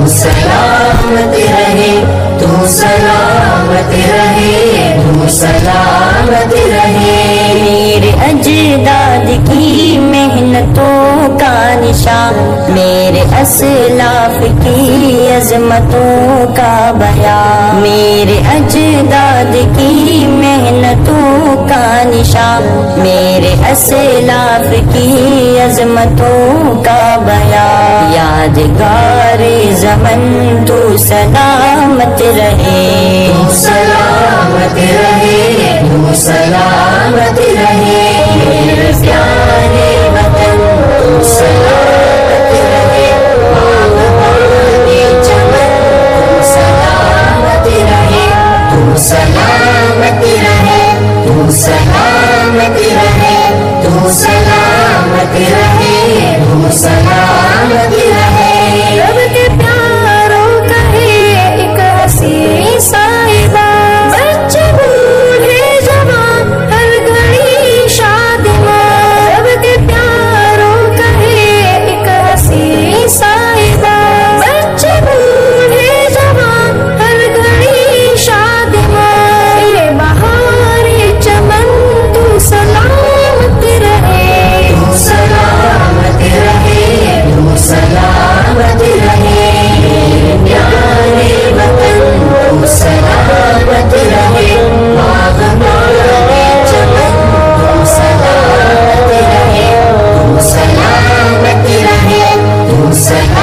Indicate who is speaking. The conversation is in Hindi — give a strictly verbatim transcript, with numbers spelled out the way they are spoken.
Speaker 1: सलामत रहे, तू सलामत रहे, तू सलामत रहे।
Speaker 2: मेरे अजदाद की मेहनतों का निशान, मेरे असलाफ की अजमतों का बयान। मेरे अजदाद की मेहनतों का निशान, मेरे असलाफ की अजमतों का बयान। यादगार ज़मन तू सलामत रहे,
Speaker 1: तू सलामत रहे, तू सलामत रहे। मेरे प्यारे वतन तू सलामत रहे, बाग़बाने चमन तू सलामत रहे, तू सलामत रहे, तू सलामत रहे, तू सलामत रहे, तू सलामत रहे।
Speaker 2: रब के प्यारों का है एक हसी साहिबा, बच्चे बूढ़े जवान हर घड़ी शादिमां। रब के प्यारों का है एक हसी साहिबा, बच्चे बूढ़े जवान हर घड़ी शादिमां। ये बहारे चमन तू सलामत रहे,
Speaker 1: तू सलामत रहे, तू सलामत रहे। प्यारे वतन तू सलामत रहे, बाग़बाने चमन तू सलामत रहे, तू सलामत रहे, तू सलामत